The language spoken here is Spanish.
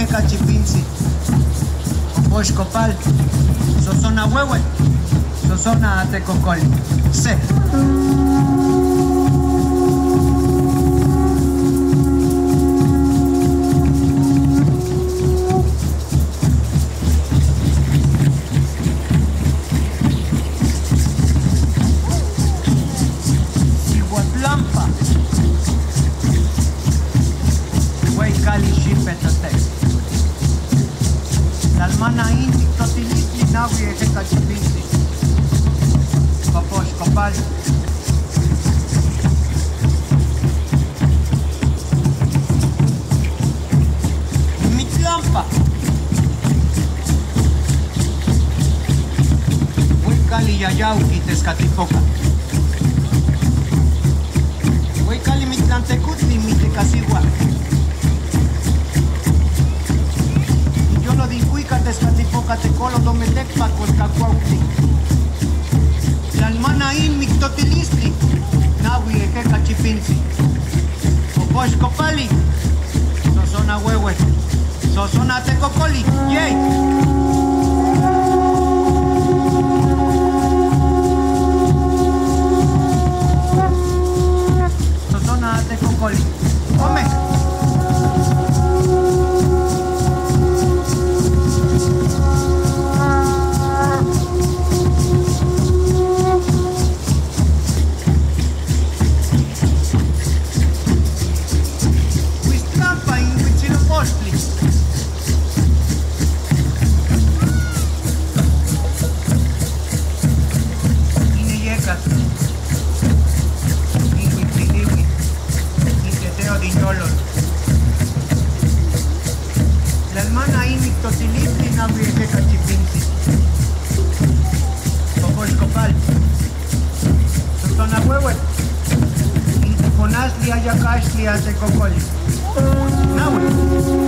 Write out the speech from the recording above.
jeca chipinzi, Bosch copal, sosona huehue, sosona atecocol, se. Salmana indi totilitli nawi jeca chipinzi, Bosch copal. Mitlampa. Huicali yayauqui Tezcatlipoca. Huicali Mitlantecutli Mitecacigua. Yolo dincuica Tezcatlipoca tecolo dometecpa colcacuauqui. Tlalmanain mictotilistli nawi jeca chipinzi, Bosch copali, sosona huehue, sosona tecocoli, yey. Sosona tecocoli, come. La hermana ahí mictotilitli nawi jeca chipinzi, Bosch copal, sosona huehue, inticonasli ayacashli atecocoli, nawi.